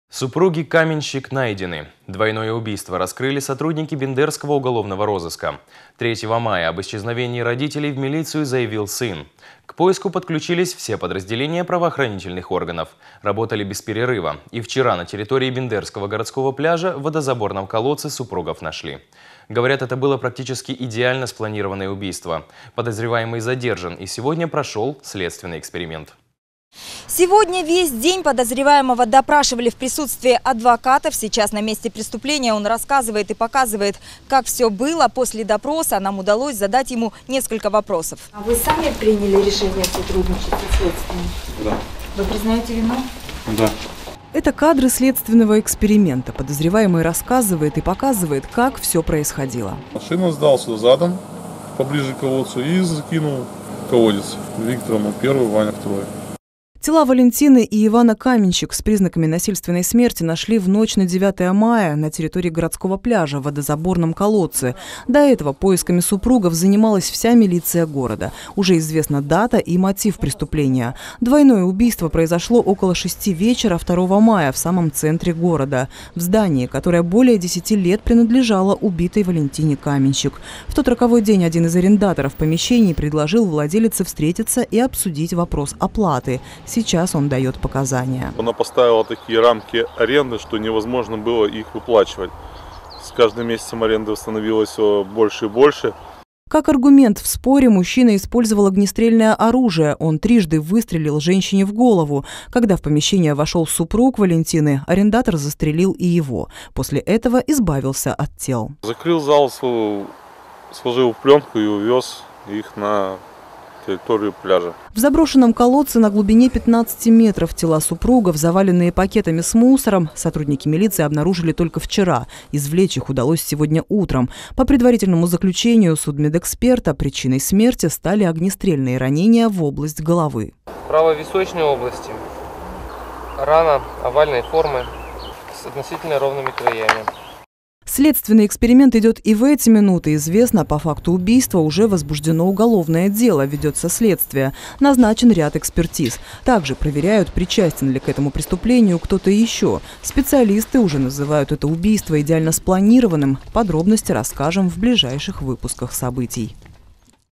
Супруги Каменщик найдены. Двойное убийство раскрыли сотрудники Бендерского уголовного розыска. 3 мая об исчезновении родителей в милицию заявил сын. К поиску подключились все подразделения правоохранительных органов. Работали без перерыва. И вчера на территории Бендерского городского пляжа в водозаборном колодце супругов нашли. Говорят, это было практически идеально спланированное убийство. Подозреваемый задержан, и сегодня прошел следственный эксперимент. Сегодня весь день подозреваемого допрашивали в присутствии адвокатов. Сейчас на месте преступления он рассказывает и показывает, как все было. После допроса нам удалось задать ему несколько вопросов. А вы сами приняли решение сотрудничать со следствием? Да. Вы признаете вину? Да. Это кадры следственного эксперимента. Подозреваемый рассказывает и показывает, как все происходило. Машину сдал сюда задом, поближе к колодцу, и закинул в колодец. Виктор первый, Ваня второй. Тела Валентины и Ивана Каменщик с признаками насильственной смерти нашли в ночь на 9 мая на территории городского пляжа в водозаборном колодце. До этого поисками супругов занималась вся милиция города. Уже известна дата и мотив преступления. Двойное убийство произошло около 6 вечера 2 мая в самом центре города, в здании, которое более 10 лет принадлежало убитой Валентине Каменщик. В тот роковой день один из арендаторов помещений предложил владелице встретиться и обсудить вопрос оплаты. Сейчас он дает показания. Она поставила такие рамки аренды, что невозможно было их выплачивать. С каждым месяцем аренды становилось все больше и больше. Как аргумент в споре мужчина использовал огнестрельное оружие. Он трижды выстрелил женщине в голову. Когда в помещение вошел супруг Валентины, арендатор застрелил и его. После этого избавился от тел. Закрыл зал, сложил в пленку и увез их на территорию пляжа. В заброшенном колодце на глубине 15 метров тела супругов, заваленные пакетами с мусором, сотрудники милиции обнаружили только вчера. Извлечь их удалось сегодня утром. По предварительному заключению судмедэксперта причиной смерти стали огнестрельные ранения в область головы. В правовисочной области рана овальной формы с относительно ровными краями. Следственный эксперимент идет и в эти минуты. Известно, по факту убийства уже возбуждено уголовное дело, ведется следствие. Назначен ряд экспертиз. Также проверяют, причастен ли к этому преступлению кто-то еще. Специалисты уже называют это убийство идеально спланированным. Подробности расскажем в ближайших выпусках событий.